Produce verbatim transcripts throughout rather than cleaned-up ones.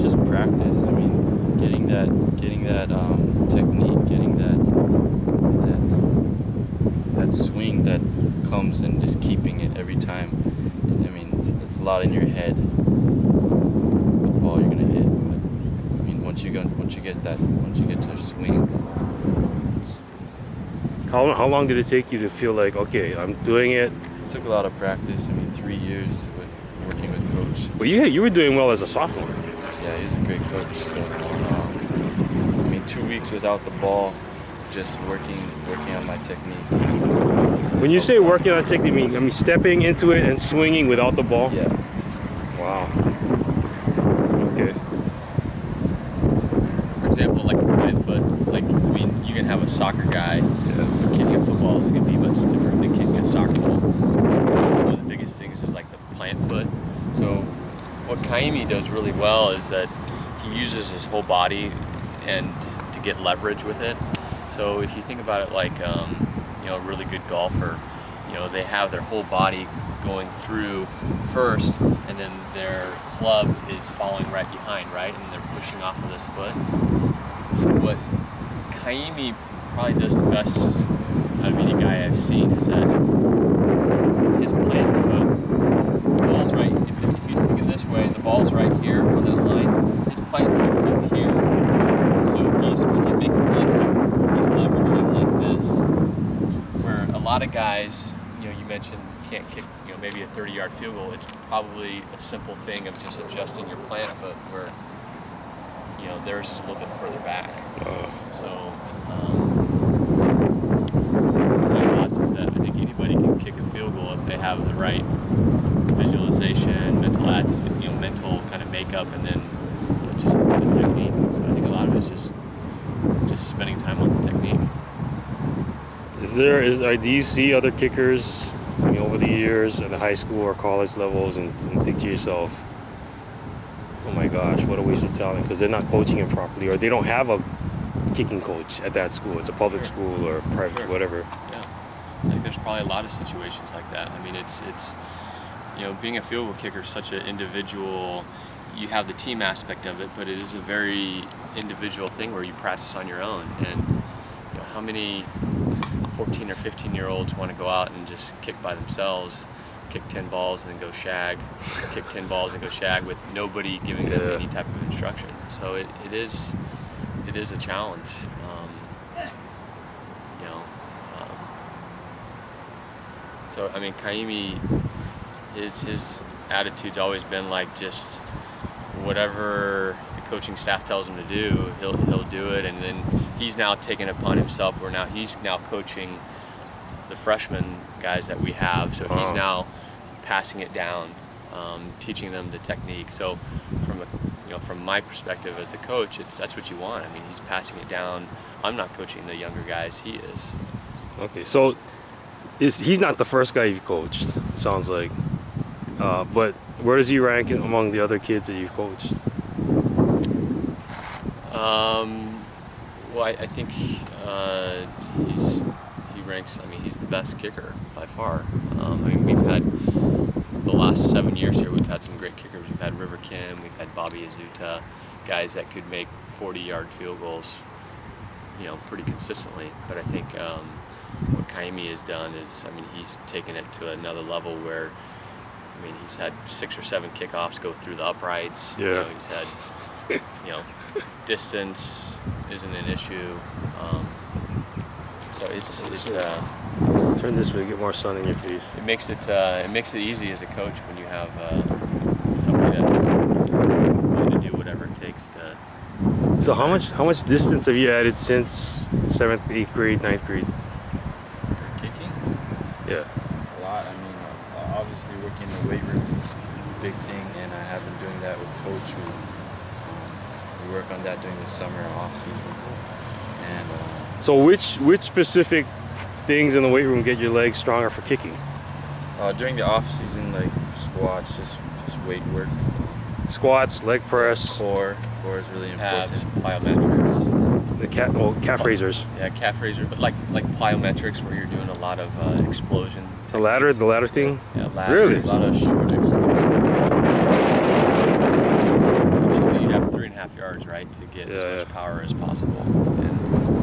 just practice. I mean, getting that, getting that um, technique, getting that, that, that swing that comes, and just keeping it every time. I mean, it's, it's a lot in your head of what ball you're gonna hit. But I mean, once you go, once you get that, once you get to swing. It's, how how long did it take you to feel like, okay, I'm doing it? It took a lot of practice. I mean, three years with working with coach. Well, you you were doing well as a sophomore. Yeah, he's a great coach. So, um, I mean, two weeks without the ball, just working working on my technique. When you say working on technique, I mean, I mean stepping into it and swinging without the ball? Yeah. Wow. Okay. For example, like a plant foot, like, I mean, you can have a soccer guy, yeah. Kicking a football is going to be much different than kicking a soccer ball. One of the biggest things is like the plant foot. So what Kaimi does really well is that he uses his whole body and to get leverage with it. So if you think about it like, um, you know, a really good golfer, you know, they have their whole body going through first, and then their club is following right behind, right? And they're pushing off of this foot. So what Kaimi probably does the best out of any guy I've seen is that his plant foot, the ball's right, if, if he's looking this way, the ball's right here on that line, his plant foot's up here. So he's, when he's making contact, he's leveraging like this. For a lot of guys, you know, you mentioned you can't kick, you know, maybe a thirty yard field goal. It's probably a simple thing of just adjusting your plant foot where, you know, theirs is a little bit further back. So, um, my thoughts is that I think anybody can kick a field goal if they have the right visualization, mental ats, you know, mental kind of makeup, and then, you know, just the, the technique. So I think a lot of it's just just spending time on the technique. Is there, is, uh, do you see other kickers, I mean, over the years at the high school or college levels and, and think to yourself, oh my gosh, what a waste of talent, because they're not coaching it properly, or they don't have a kicking coach at that school. It's a public Sure. school or private, Sure. whatever. Yeah, I think there's probably a lot of situations like that. I mean, it's, it's you know, being a field goal kicker is such an individual, you have the team aspect of it, but it is a very individual thing where you practice on your own. And you know, how many fourteen or fifteen year olds want to go out and just kick by themselves, kick ten balls and then go shag, kick ten balls and go shag with nobody giving them yeah. any type of instruction. So it, it is it is a challenge. Um, you know, um, so I mean, Kaimi, his his attitude's always been like just whatever the coaching staff tells him to do, he'll he'll do it, and then he's now taken it upon himself where now he's now coaching the freshman guys that we have, so he's oh. now passing it down, um, teaching them the technique. So from a, you know, from my perspective as the coach, it's that's what you want. I mean, he's passing it down. I'm not coaching the younger guys, he is. Okay, so is, he's not the first guy you've coached, it sounds like. Uh, but where does he rank among the other kids that you've coached? Um, well, I, I think uh, he's he ranks. I mean, he's the best kicker by far. Um, I mean, we've had the last seven years here. We've had some great kickers. We've had River Kim. We've had Bobby Azuta, guys that could make forty yard field goals, you know, pretty consistently. But I think um, what Kaimi has done is, I mean, he's taken it to another level where, I mean, he's had six or seven kickoffs go through the uprights. Yeah. You know, he's had, you know, distance isn't an issue. Um, so it's it's uh, turn this way, get more sun in your face. it makes it uh, it makes it easy as a coach when you have uh, somebody that's willing to do whatever it takes to. So how much how much distance have you added since seventh, eighth grade, ninth grade? Kicking? Yeah. A lot. I mean, uh, obviously working in the weight room is a big thing, and I have been doing that with coach. We, um, we work on that during the summer off season. And uh, So which which specific things in the weight room get your legs stronger for kicking? uh, during the off season, like squats, just just weight work. Squats, leg press, Core, core is really important. Abs, plyometrics. the calf, oh, calf raisers. Yeah, calf raiser, but like like plyometrics where you're doing a lot of uh, explosion. The ladder, techniques. the ladder thing? Yeah, ladder. Really? A lot of short explosion. Basically, you have three to get Yeah, as much yeah. power as possible. And,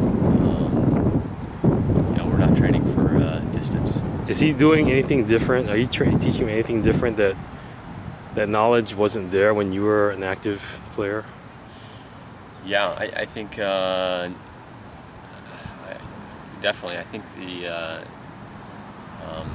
um, you know, we're not training for uh, distance. Is he doing anything different? Are you tra teaching him anything different that that knowledge wasn't there when you were an active player? Yeah, I, I think uh, I, definitely. I think the uh, um,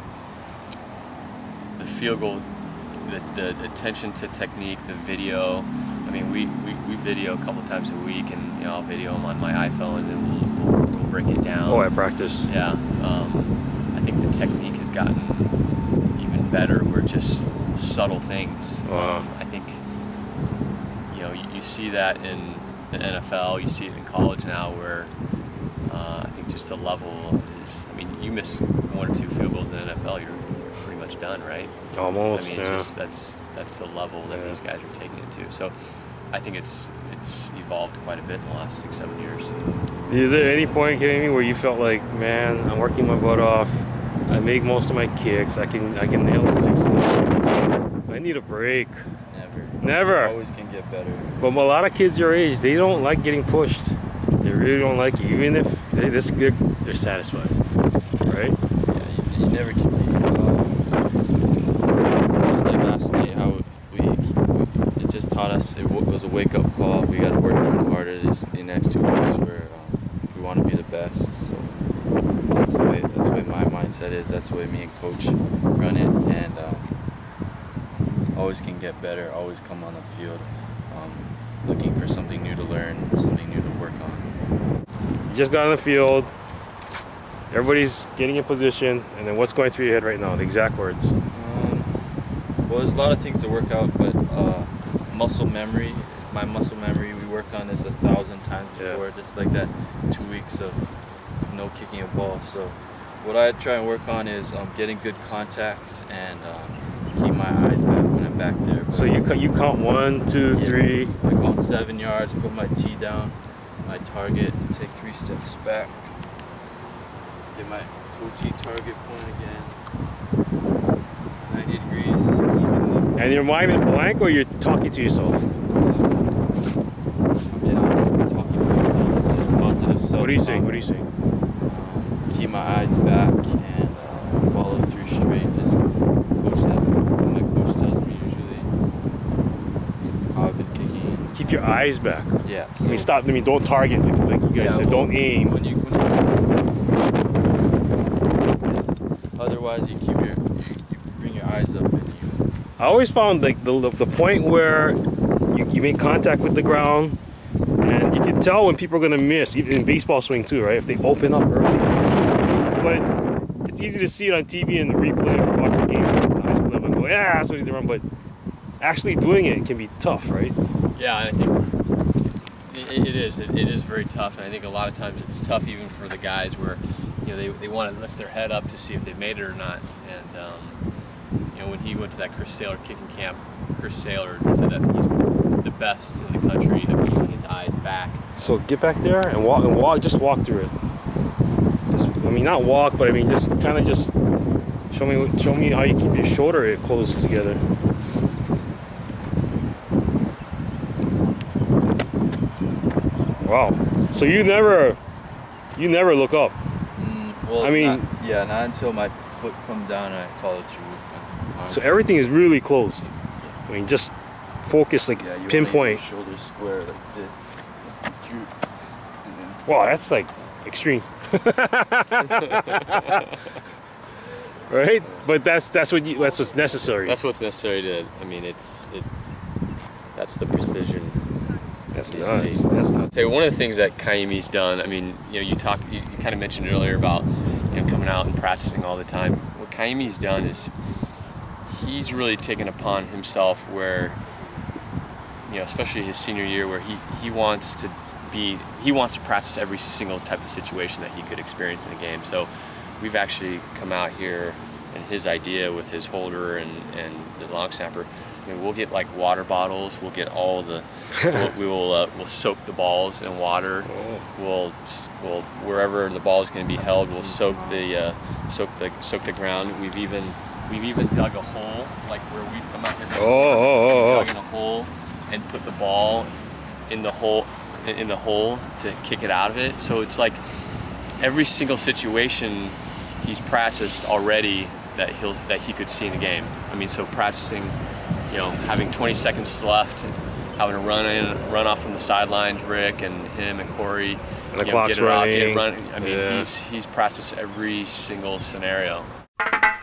the field goal, the, the attention to technique, the video. I mean, we, we, we video a couple times a week, and you know, I'll video them on my iPhone, and then we'll, we'll, we'll break it down. Oh, at practice. Yeah, um, I think the technique has gotten even better. We're just subtle things. Wow. Um, I think you know you, you see that in the N F L. You see it in college now, where uh, I think just the level is. I mean, you miss one or two field goals in the N F L, you're, you're pretty much done, right? Almost. I mean, yeah. it's just that's that's the level that Yeah. these guys are taking it to. So, I think it's it's evolved quite a bit in the last six, seven years. Is there any point, Kaimi, where you felt like, man, I'm working my butt off. I make most of my kicks. I can I can nail six. I need a break. Never. Never. It always can get better. But a lot of kids your age, they don't like getting pushed. They really don't like it. Even if they this good, they're satisfied, right? Yeah, you, you never can be. Uh, just like last night, how we, we it just taught us it was a wake up call. We got to work even harder this the next two weeks for um, if we want to be the best. So um, that's the way that's the way my mindset is. That's the way me and coach run it, and um, always can get better. Always come on the field, um, looking for something new to learn, something new to work on. You just got on the field. Everybody's getting in position, and then what's going through your head right now? The exact words. Um, well, there's a lot of things to work out, but uh, muscle memory, my muscle memory, we worked on this a thousand times before, Yeah. just like that two weeks of, of no kicking a ball. So what I try and work on is um, getting good contact and um, keep my eyes back when I'm back there. So you you count one, two, Yeah. three. I count seven yards, put my tee down, my target, and take three steps back. Get my toe tee target point again. ninety degrees. Evenly. And your mind is blank, or you're talking to yourself? Yeah, I'm talking to myself. It's just positive self-talk. What are you saying? What are you saying? Um, keep my eyes back and uh, follow through straight. Just coach that. My coach tells me usually um, how I've been kicking. Keep your eyes back. Yeah. I mean, stop. I mean, don't target. Like, like you guys Yeah, said, well, don't aim. When you, when you, otherwise, you keep your you, you bring your eyes up and you. I always found like the the point where you, you make contact with the ground, and you can tell when people are gonna miss, even in baseball swing too, right? If they open up early. But it's easy to see it on T V in the replay or watch a game at the high school level and go, yeah, that's what he's doing. But actually doing it can be tough, right? Yeah, and I think it, it is. It, it is very tough, and I think a lot of times it's tough even for the guys where, you know, they, they want to lift their head up to see if they've made it or not. And um, you know, when he went to that Chris Saylor kicking camp, Chris Saylor said that he's the best in the country at keeping his eyes back. So get back there and walk and walk. Just walk through it. Just, I mean, not walk, but I mean, just kind of just show me show me how you keep your shoulder closed together. Wow. So you never, you never look up. Mm, well, I mean- not, yeah, not until my foot comes down and I follow through with my arm. So everything is really closed. I mean, just focus, like Yeah, you pinpoint. shoulders square like this. Through, and then Wow, that's like extreme. Right? But that's that's what you, that's what's necessary. That's what's necessary to. I mean, it's it. That's the precision. That's These nuts. days. That's nuts. So one of the things that Kaimi's done, I mean, you know, you talk, you, you kind of mentioned earlier about, you know, coming out and practicing all the time. What Kaimi's done is he's really taken upon himself where, you know, especially his senior year, where he he wants to be, he wants to practice every single type of situation that he could experience in a game. So we've actually come out here, and his idea with his holder and and the long snapper. I mean, we'll get like water bottles. We'll get all the. we'll, we will uh, we'll soak the balls in water. Oh. We'll we'll wherever the ball is going to be held, we'll soak the uh, soak the soak the ground. We've even we've even dug a hole, like where we've come out here. Oh, oh, oh, dug in a hole and put the ball in the hole, in the hole to kick it out of it. So it's like every single situation he's practiced already that he'll that he could see in the game. I mean, so practicing, you know, having twenty seconds left, having to run in, run off from the sidelines, Rick and him and Corey. And the you know, clock's get it out, running. get it running. I mean, Yeah. he's he's practiced every single scenario.